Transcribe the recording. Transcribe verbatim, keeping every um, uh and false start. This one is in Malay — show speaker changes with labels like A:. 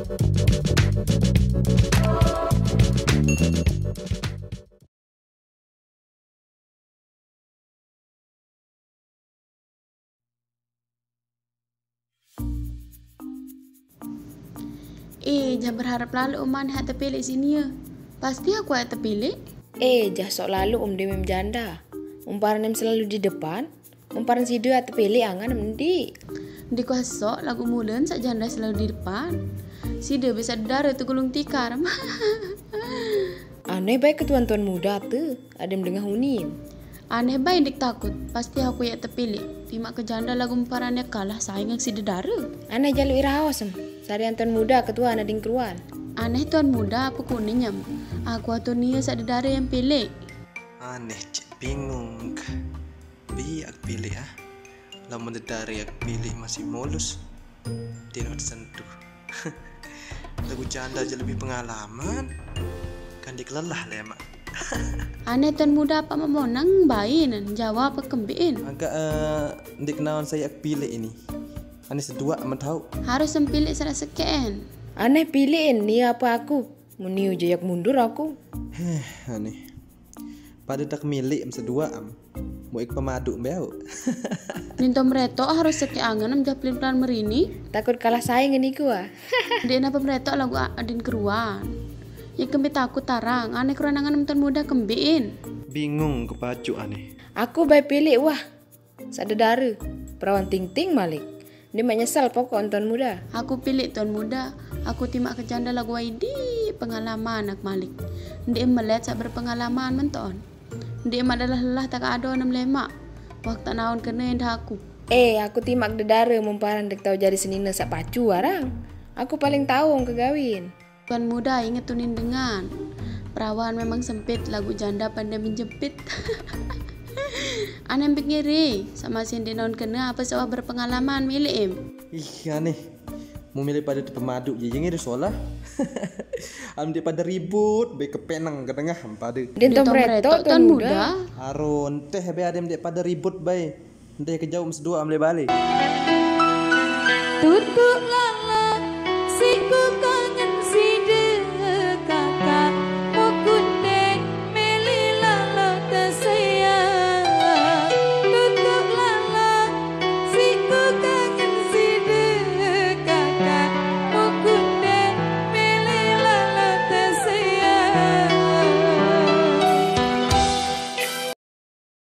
A: Eh, jangan berharap lalu Om Aneh terpilih sini ya. Pasti aku yang terpilih.
B: Eh, jah sok lalu Om Demem janda. Umparan em selalu di depan. Umparan si dia terpilih angan mendi.
A: Di kuasok lagu mulen sak janda selalu di depan. Si dia bisa darah tu gulung tikar.
B: Aneh baik ke tuan-tuan muda tuh. Ada yang dengar hunin.
A: Aneh baik dik takut. Pasti aku yang terpilih. Timak ke janda lagu umparannya kalah saing si dedara.
B: Aneh jaluk iraos em. Sarian tuan muda ketua anak ding keruan.
A: Aneh tuan muda apa kuningnya. Aku atau nia sak dedara yang pilih.
C: Aneh cik bingung. Bi aku pilih ah. Lama dedara aku pilih masih mulus. Dia nak sentuh. Lagu janda aja lebih pengalaman. Kan dia kelelah lah ya mak.
A: Aneh tuan muda apa memonang bayin. Jawab apa kembiin.
C: Agak uh, dia kenalan saya aku pilih ini. Aneh sedua amat tahu.
A: Harus sempilih salah sekian.
B: Aneh pilihin ni apa aku. Meniu jayak mundur aku.
C: Heh, aneh. Pada tak milik am sedua am. Mau ik pemadu mbau.
A: Ninto meretok harus seki angan am japlin plan merini.
B: Takut kalah saing ini gua.
A: Dia napa meretok lagu adin keruan. Ya kembi takut tarang. Aneh keranangan am tuan muda kembiin.
C: Bingung kepacu aneh.
B: Aku baik pilih wah. Sadedara. Perawan ting-ting malik. Dia menyesal pokok tuan muda.
A: Aku pilih tuan muda. Aku timak ke janda lagu Aidi. Pengalaman anak malik. Dia melihat sak berpengalaman menton. Dia adalah lelah tak ada enam lemak. Waktu naon kena yang aku.
B: Eh, aku timak dedara mumparan dek tahu jadi senina sak pacu warang. Aku paling tahu orang kegawin.
A: Tuan muda inget tunin dengan. Perawan memang sempit lagu janda pandai menjepit. Aneh pikiri sama si naon kena apa sawah berpengalaman milih em.
C: Ih aneh. Mau milih pada tu pemadu je yang ada solah. Am dia pada ribut, baik kepenang ke tengah pada.
B: Dintom retok tuan muda.
C: Harun teh be adem dia pada ribut baik. Entah ke jauh sedua am le balik.
A: Tutu